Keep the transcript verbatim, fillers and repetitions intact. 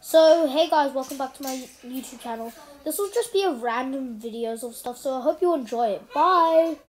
So, hey guys, welcome back to my YouTube channel. This will just be a random videos of stuff, so I hope you enjoy it. Bye!